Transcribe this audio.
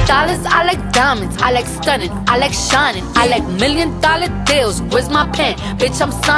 dollars, I like diamonds, I like stunning, I like shining, I like $1 million deals. Where's my pen? Bitch, I'm signing.